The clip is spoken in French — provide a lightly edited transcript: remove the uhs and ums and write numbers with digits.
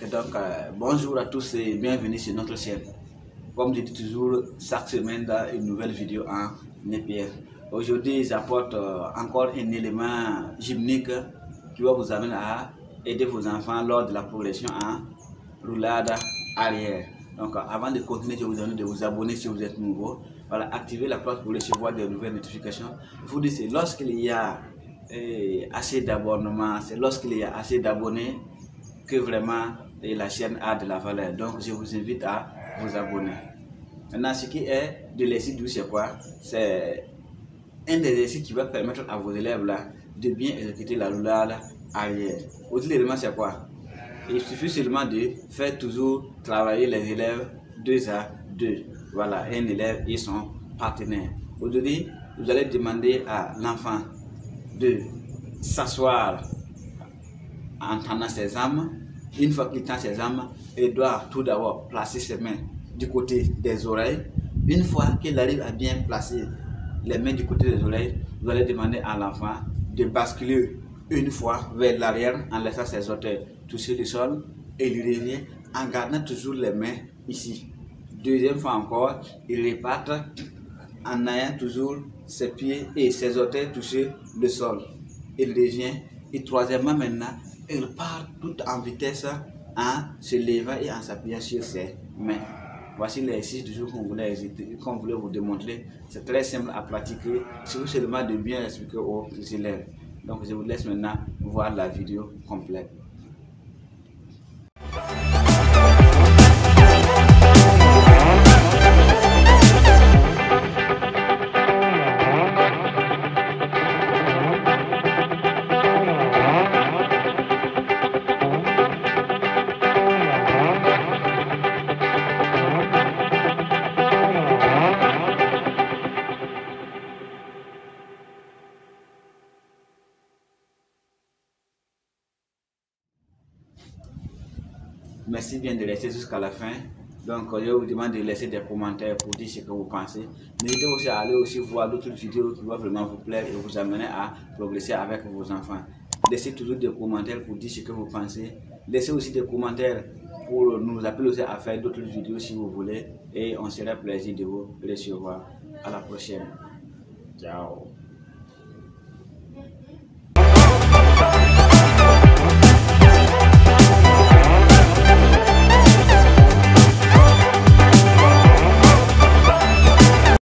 donc, bonjour à tous et bienvenue sur notre chaîne. Comme je dis toujours, chaque semaine, dans une nouvelle vidéo en EPS. Aujourd'hui, j'apporte encore un élément gymnique qui va vous amener à aider vos enfants lors de la progression en roulade arrière. Donc, avant de continuer, je vous demande de vous abonner si vous êtes nouveau. Voilà, activez la cloche pour recevoir de nouvelles notifications. Je vous dis, c'est lorsqu'il y a assez d'abonnements, c'est lorsqu'il y a assez d'abonnés que vraiment la chaîne a de la valeur. Donc, je vous invite à vous abonner. Maintenant, ce qui est de l'exercice, c'est quoi? C'est un exercice qui va permettre à vos élèves là de bien exécuter la roulade arrière. Autre élément, c'est quoi? Il suffit seulement de faire toujours travailler les élèves 2 à 2. Voilà, un élève et son partenaire. Aujourd'hui, vous allez demander à l'enfant de s'asseoir en tendant ses armes. Une fois qu'il tend ses armes, il doit tout d'abord placer ses mains du côté des oreilles. Une fois qu'il arrive à bien placer les mains du côté des oreilles, vous allez demander à l'enfant de basculer une fois vers l'arrière en laissant ses orteils toucher le sol et il revient en gardant toujours les mains ici. Deuxième fois encore, il réparte en ayant toujours ses pieds et ses orteils toucher le sol. Il revient et troisièmement maintenant, il part tout en vitesse en se levant et en s'appuyant sur ses mains. Voici l'exercice du jour qu'on voulait vous démontrer. C'est très simple à pratiquer. Il suffit seulement de bien expliquer aux élèves. Donc je vous laisse maintenant voir la vidéo complète. Merci bien de rester jusqu'à la fin. Donc, je vous demande de laisser des commentaires pour dire ce que vous pensez. N'hésitez aussi à aller voir d'autres vidéos qui vont vraiment vous plaire et vous amener à progresser avec vos enfants. Laissez toujours des commentaires pour dire ce que vous pensez. Laissez aussi des commentaires pour nous appeler aussi à faire d'autres vidéos si vous voulez. Et on sera plaisir de vous recevoir. À la prochaine. Ciao.